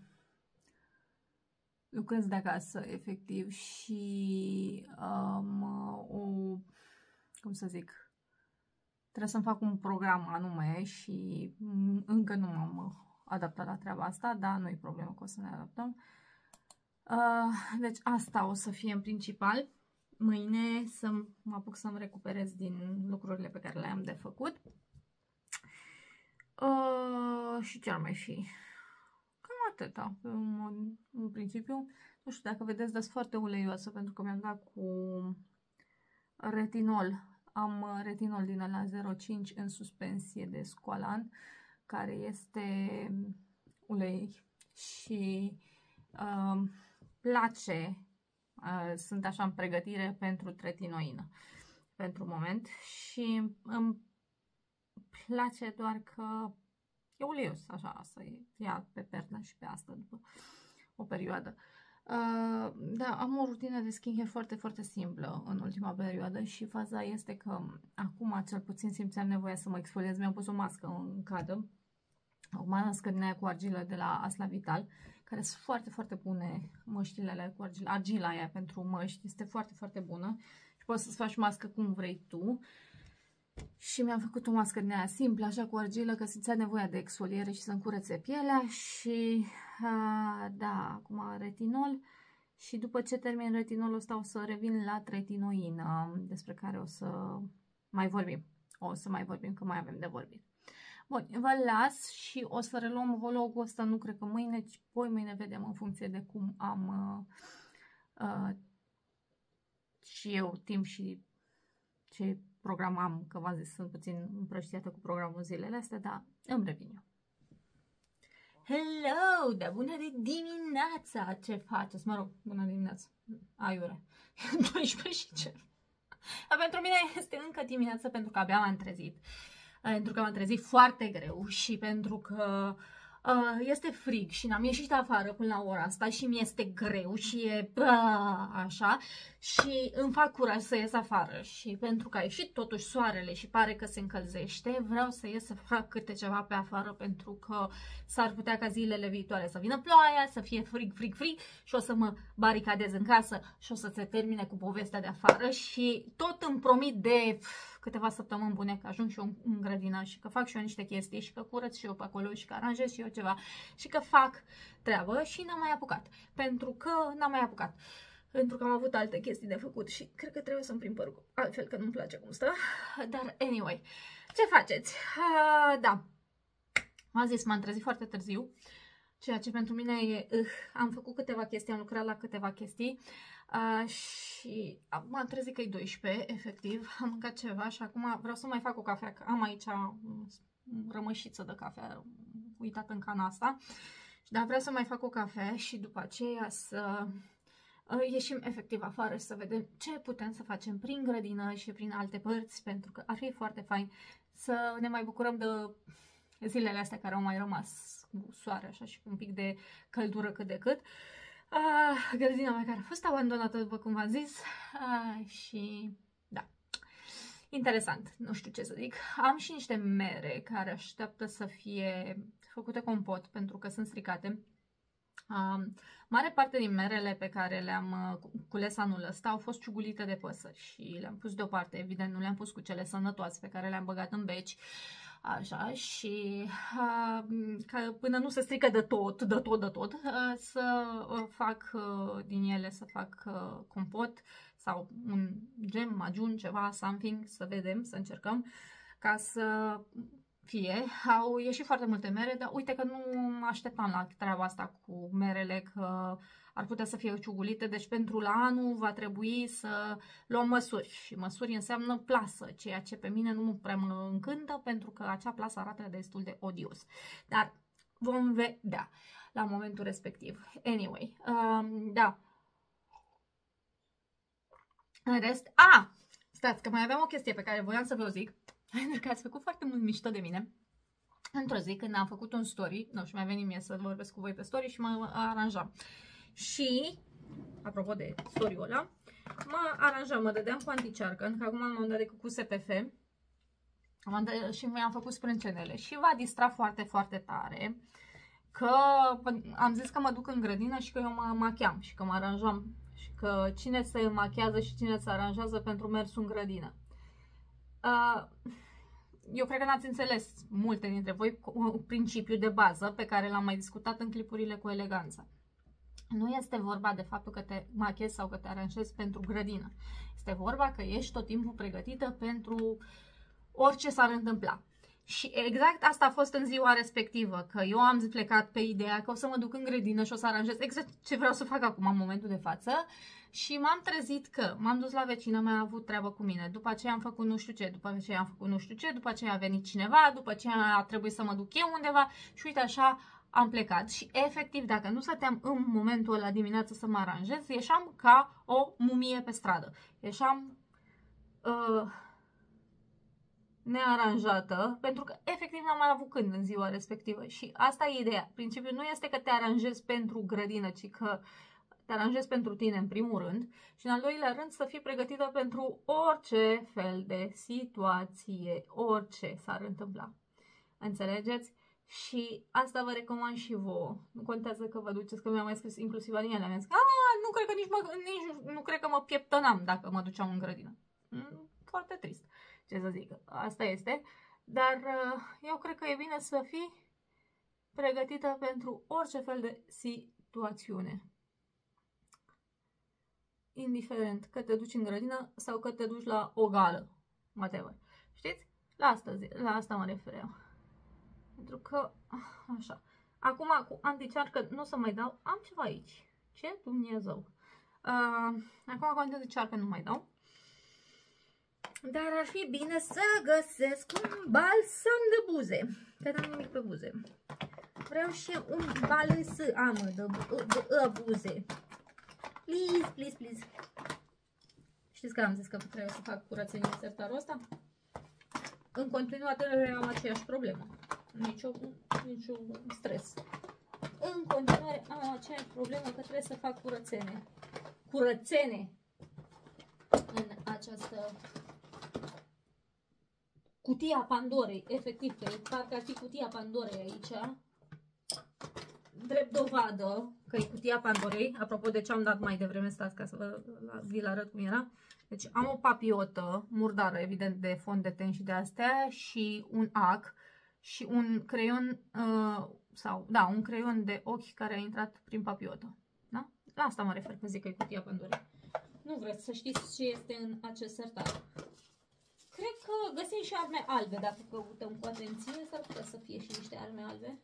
lucrez de acasă, efectiv, și um, o, cum să zic, trebuie să-mi fac un program anume și încă nu m-am adaptat la treaba asta, dar nu e problemă că o să ne adaptăm. Uh, deci asta o să fie în principal. Mâine să mă apuc să-mi recuperez din lucrurile pe care le-am de făcut. Uh, și ce ar mai fi? Cam atâta. În, în principiu, nu știu dacă vedeți, dar sunt foarte uleioasă pentru că mi-am dat cu retinol. Am retinol din ăla zero virgulă cinci în suspensie de scoalan, care este ulei și uh, place, uh, sunt așa în pregătire pentru tretinoină pentru moment și îmi place doar că e uleios, așa, să ia pe pernă și pe asta după o perioadă. Uh, da, am o rutină de skincare foarte, foarte simplă în ultima perioadă și faza este că acum cel puțin simțeam nevoia să mă exfoliez. Mi-am pus o mască în cadă, o mască din aia cu argilă de la Asla Vital, care sunt foarte, foarte bune măștile alea cu argilă. Argila aia pentru măști este foarte, foarte bună și poți să-ți faci mască cum vrei tu. Și mi-am făcut o mască din aia simplă, așa cu argilă, că simțea nevoia de exfoliere și să-mi curețe pielea. Și a, da, acum retinol. Și după ce termin retinolul ăsta o să revin la tretinoină, despre care o să mai vorbim. o să mai vorbim, că mai avem de vorbit. Bun, vă las și o să reluăm vlogul ăsta, nu cred că mâine, ci poi mâine vedem în funcție de cum am uh, uh, și eu timp și ce program am, că v-am zis, sunt puțin împrăștiată cu programul zilele astea, dar îmi revin eu. Hello, da bună de dimineața, ce faceți? Mă rog, bună dimineața, aiure, doisprezece și ce? Dar pentru mine este încă dimineață pentru că abia m-am trezit. Pentru că m-am trezit foarte greu și pentru că uh, este frig și n-am ieșit afară până la ora asta și mi este greu și e bă, așa și îmi fac curaj să ies afară și pentru că a ieșit totuși soarele și pare că se încălzește, vreau să ies să fac câte ceva pe afară pentru că s-ar putea ca zilele viitoare să vină ploaia, să fie frig, frig, frig și o să mă baricadez în casă și o să se termine cu povestea de afară și tot îmi promit de câteva săptămâni bune că ajung și eu în grădină și că fac și eu niște chestii și că curăț și eu pe acolo și că aranjez și eu ceva și că fac treabă și n-am mai apucat. Pentru că n-am mai apucat. Pentru că am avut alte chestii de făcut și cred că trebuie să-mi prind părul, altfel că nu-mi place cum stă. Dar anyway, ce faceți? Uh, da, am zis, m-am trezit foarte târziu, ceea ce pentru mine e, uh, am făcut câteva chestii, am lucrat la câteva chestii. Uh, și m-am trezit că e doisprezece, efectiv, am mâncat ceva și acum vreau să mai fac o cafea, că am aici o rămășiță de cafea uitată în cana asta, dar vreau să mai fac o cafea și după aceea să uh, ieșim efectiv afară și să vedem ce putem să facem prin grădină și prin alte părți, pentru că ar fi foarte fain să ne mai bucurăm de zilele astea care au mai rămas cu soare așa și cu un pic de căldură cât de cât. Ah, grădina mea care a fost abandonată, după cum v-am zis, ah, și da, interesant, nu știu ce să zic. Am și niște mere care așteaptă să fie făcute compot pentru că sunt stricate. Ah, mare parte din merele pe care le-am cules anul ăsta au fost ciugulite de păsări și le-am pus deoparte, evident nu le-am pus cu cele sănătoase pe care le-am băgat în beci. Așa, și uh, ca până nu se strică de tot, de tot, de tot, uh, să uh, fac uh, din ele, să fac uh, compot sau un gem, magiun, ceva, something, să vedem, să încercăm, ca să fie. Au ieșit foarte multe mere, dar uite că nu mă așteptam la treaba asta cu merele, că ar putea să fie ciugulite, deci pentru la anul va trebui să luăm măsuri și măsuri înseamnă plasă, ceea ce pe mine nu prea mă încântă pentru că acea plasă arată destul de odios. Dar vom vedea la momentul respectiv. Anyway, um, da. În rest, a, stați că mai aveam o chestie pe care voiam să vă o zic, pentru că ați făcut foarte mult mișto de mine. Într-o zi când am făcut un story, nu știu, mi-a venit mie să vorbesc cu voi pe story și mă aranjam. Și, apropo de story-ul ăla, mă aranjam, mă dădeam cu anticearcă, că acum m-am dat de cu S P F și mi-am făcut sprâncenele și v-a distrat foarte, foarte tare că am zis că mă duc în grădină și că eu mă machiam și că mă aranjam și că cine se machează și cine se aranjează pentru mersul în grădină. Eu cred că n-ați înțeles multe dintre voi principiul de bază pe care l-am mai discutat în clipurile cu eleganța. Nu este vorba de faptul că te machezi sau că te aranjezi pentru grădină. Este vorba că ești tot timpul pregătită pentru orice s-ar întâmpla. Și exact asta a fost în ziua respectivă, că eu am plecat pe ideea că o să mă duc în grădină și o să aranjez exact ce vreau să fac acum în momentul de față. Și m-am trezit că m-am dus la vecina mea, a avut treabă cu mine, după aceea am făcut nu știu ce, după aceea am făcut nu știu ce, după aceea a venit cineva, după aceea a trebuit să mă duc eu undeva și uite așa am plecat. Și efectiv, dacă nu stăteam în momentul ăla dimineață să mă aranjez, ieșeam ca o mumie pe stradă. Ieșeam uh, nearanjată, pentru că efectiv n-am mai avut când în ziua respectivă. Și asta e ideea. Principiul nu este că te aranjezi pentru grădină, ci că te aranjezi pentru tine în primul rând și în al doilea rând să fii pregătită pentru orice fel de situație, orice s-ar întâmpla. Înțelegeți? Și asta vă recomand și vouă. Nu contează că vă duceți, că mi-am mai scris inclusiv Daniela, mi-a zis, nu cred că nici, mă, nici nu cred că mă pieptănam dacă mă duceam în grădină. Foarte trist, ce să zic. Asta este. Dar eu cred că e bine să fii pregătită pentru orice fel de situațiune. Indiferent că te duci în grădină sau că te duci la o gală. Whatever. Știți? La asta, zi, la asta mă refeream. Pentru că, așa. Acum, cu anticearcă nu o să mai dau. Am ceva aici. Ce Dumnezeu. Uh, acum, cu anticearcă nu mai dau. Dar ar fi bine să găsesc un balsam de buze. Că n-am nimic pe buze. Vreau și un balans amă de, de, de buze. Please, please, please. Știți că am zis că trebuie să fac curățenie în sertarul ăsta? În continuare am aceeași problemă. Niciun, niciun stres. În continuare am aceeași problemă că trebuie să fac curățenie. Curățenie în această cutia Pandorei. Efectiv, că parcă ar fi cutia Pandorei aici. Drept dovadă că e cutia Pandorei. Apropo de ce am dat mai devreme, stați ca să vă, vi-l arăt cum era. Deci am o papiotă murdară, evident, de fond de ten și de astea și un ac și un creion, uh, sau, da, un creion de ochi care a intrat prin papiotă. Da? La asta mă refer când zic că e cutia Pandorei. Nu vreți să știți ce este în acest sertar. Cred că găsim și arme albe, dacă căutăm cu atenție, s-ar putea să fie și niște arme albe.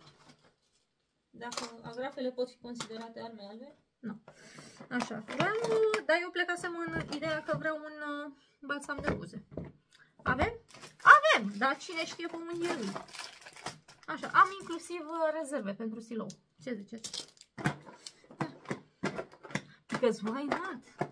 Dacă agrafele pot fi considerate arme albe? Nu. Așa. Vreau, dar eu plecasem în ideea că vreau un uh, balsam de buze. Avem? Avem! Dar cine știe cum îngherui. Așa. Am inclusiv uh, rezerve pentru silou. Ce ziceți? Because why not?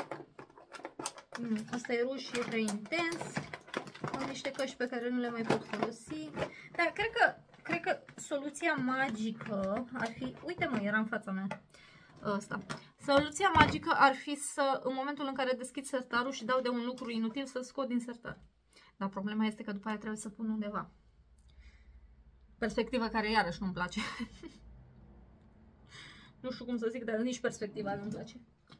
Mm, asta e ruș, e prea intens. Am niște căști pe care nu le mai pot folosi. Dar cred că, cred că soluția magică ar fi... Uite mă, era în fața mea. Asta. Soluția magică ar fi să, în momentul în care deschid sertarul și dau de un lucru inutil, să scot din sertar. Dar problema este că după aia trebuie să pun undeva. Perspectiva care iarăși nu-mi place. Nu știu cum să zic, dar nici perspectiva nu-mi place.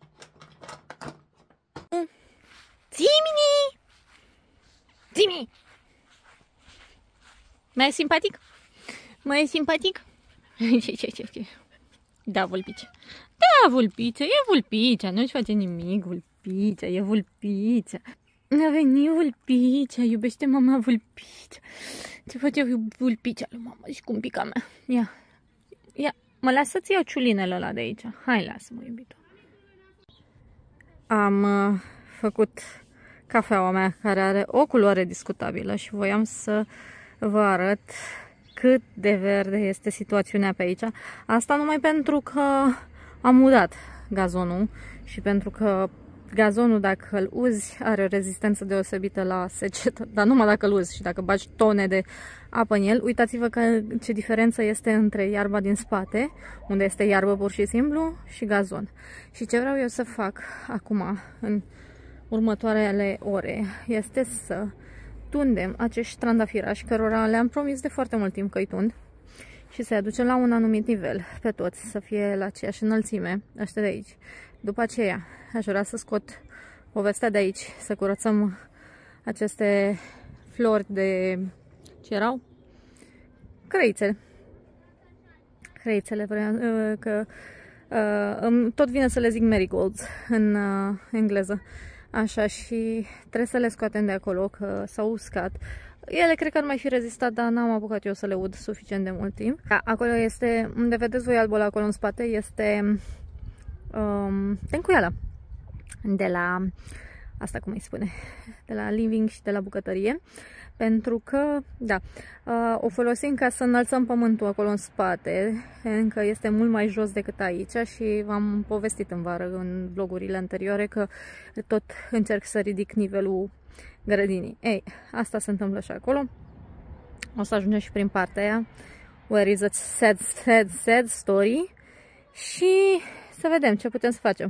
Zi-mi! Zi-mi! Mai e simpatic? Mai e simpatic? Ce, ce, ce, ce? Da, vulpice. Da, vulpice, e vulpicea, nu-și face nimic, vulpicea, e vulpicea. A venit vulpicea, iubește mama vulpicea. Ce face vulpicea lui mama și cumpica mea? Ia, ia, mă lasă să-ți iau ciulinele ăla de aici. Hai, lasă-mă, iubito. Am uh, făcut cafeaua mea, care are o culoare discutabilă și voiam să vă arăt cât de verde este situațiunea pe aici. Asta numai pentru că am udat gazonul și pentru că gazonul, dacă îl uzi, are o rezistență deosebită la secetă, dar numai dacă îl uzi și dacă bagi tone de apă în el. Uitați-vă că ce diferență este între iarba din spate, unde este iarbă pur și simplu, și gazon. Și ce vreau eu să fac acum, în următoarele ore, este să tundem acești trandafirași, cărora le-am promis de foarte mult timp că îi tund, și să-i aducem la un anumit nivel pe toți, să fie la aceeași înălțime, ăștia de aici. După aceea, aș vrea să scot povestea de aici, să curățăm aceste flori de... ce erau? Crăițe. Crăițele, vreau, că uh, tot vine să le zic marigolds în uh, engleză. Așa, și trebuie să le scoatem de acolo, că s-au uscat. Ele cred că ar mai fi rezistat, dar n-am apucat eu să le ud suficient de mult timp. Da, acolo este, unde vedeți voi albul acolo în spate, este um, tencuiala de la, asta cum îi spune, de la living și de la bucătărie. Pentru că, da, uh, o folosim ca să înălțăm pământul acolo în spate, încă este mult mai jos decât aici și v-am povestit în vară, în vlogurile anterioare, că tot încerc să ridic nivelul grădinii. Ei, asta se întâmplă și acolo. O să ajungem și prin partea aia, where is a sad, sad, sad story, și să vedem ce putem să facem.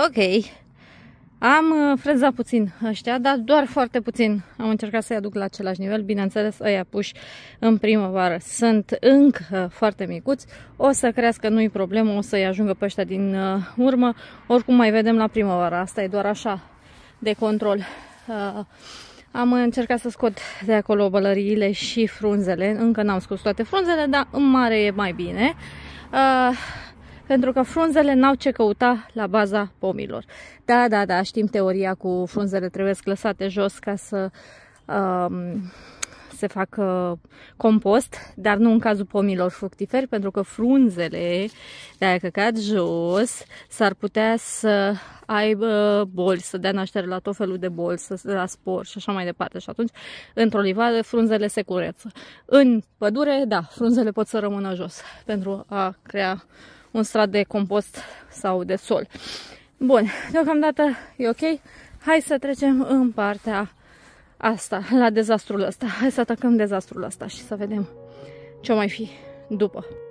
Ok. Am frezat puțin ăștia, dar doar foarte puțin. Am încercat să-i aduc la același nivel. Bineînțeles, ăia puși în primăvară sunt încă foarte micuți. O să crească, nu-i problemă, o să-i ajungă pe ăștia din urmă. Oricum mai vedem la primăvară. Asta e doar așa de control. Uh, am încercat să scot de acolo bălăriile și frunzele. Încă n-am scos toate frunzele, dar în mare e mai bine. Uh, pentru că frunzele n-au ce căuta la baza pomilor. Da, da, da, știm teoria cu frunzele trebuie lăsate jos ca să um, se facă compost, dar nu în cazul pomilor fructiferi, pentru că frunzele, de-aia căcat jos, s-ar putea să aibă boli, să dea naștere la tot felul de boli, să dea spor și așa mai departe. Și atunci, într-o livadă, frunzele se cureță. În pădure, da, frunzele pot să rămână jos pentru a crea un strat de compost sau de sol. Bun, deocamdată e ok. Hai să trecem în partea asta, la dezastrul ăsta. Hai să atacăm dezastrul ăsta și să vedem ce o mai fi după.